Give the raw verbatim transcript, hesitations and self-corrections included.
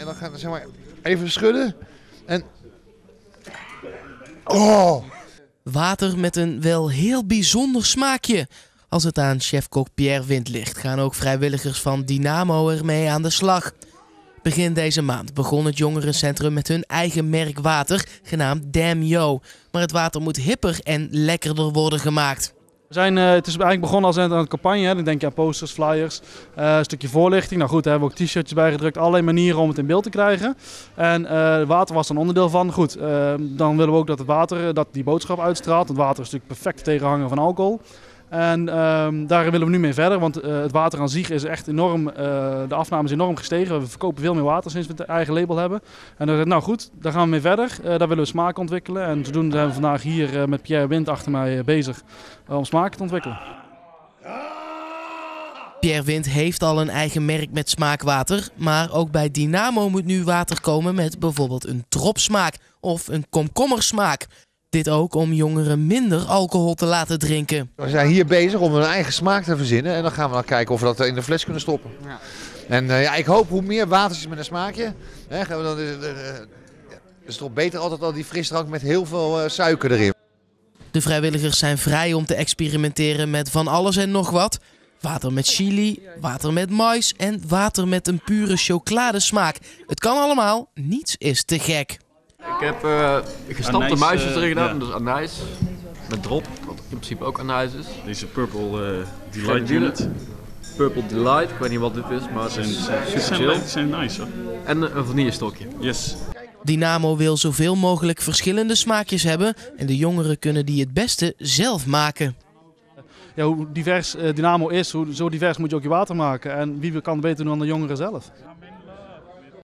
dan gaan we zeg maar even schudden. En... Oh! Water met een wel heel bijzonder smaakje. Als het aan chefkok Pierre Wind ligt, gaan ook vrijwilligers van Dynamo ermee aan de slag. Begin deze maand begon het jongerencentrum met hun eigen merk water, genaamd Damn Yo. Maar het water moet hipper en lekkerder worden gemaakt. We zijn, uh, het is eigenlijk begonnen als een, een campagne. Hè. Dan denk je aan posters, flyers, uh, een stukje voorlichting. Nou goed, daar hebben we ook t-shirtjes bij gedrukt. Allerlei manieren om het in beeld te krijgen. En uh, water was er een onderdeel van. Goed, uh, dan willen we ook dat het water dat die boodschap uitstraalt. Want water is natuurlijk perfect tegenhanger van alcohol. En uh, daar willen we nu mee verder, want uh, het water aan zich is echt enorm, uh, de afname is enorm gestegen. We verkopen veel meer water sinds we het eigen label hebben. En dan nou goed, daar gaan we mee verder. Uh, daar willen we smaak ontwikkelen. En zodoende zijn we vandaag hier uh, met Pierre Wind achter mij uh, bezig uh, om smaak te ontwikkelen. Pierre Wind heeft al een eigen merk met smaakwater, maar ook bij Dynamo moet nu water komen met bijvoorbeeld een dropsmaak of een komkommersmaak. Dit ook om jongeren minder alcohol te laten drinken. We zijn hier bezig om een eigen smaak te verzinnen en dan gaan we dan kijken of we dat in de fles kunnen stoppen. Ja. En uh, ja, ik hoop hoe meer watertjes met een smaakje, hè, gaan we dan, uh, uh, is het toch beter altijd al die frisdrank met heel veel uh, suiker erin. De vrijwilligers zijn vrij om te experimenteren met van alles en nog wat. Water met chili, water met mais en water met een pure chocoladesmaak. Het kan allemaal, niets is te gek. Ik heb uh, gestampte anijs, muisjes erin gedaan, ja. dus anijs met drop, wat in principe ook anijs is. Deze Purple uh, Delight Unit. Purple Delight, ik weet niet wat dit is, maar het is super chill. Die zijn nice hoor. En een vanillestokje. Yes. Dynamo wil zoveel mogelijk verschillende smaakjes hebben en de jongeren kunnen die het beste zelf maken. Ja, hoe divers uh, Dynamo is, hoe, zo divers moet je ook je water maken. En wie kan het beter doen dan de jongeren zelf.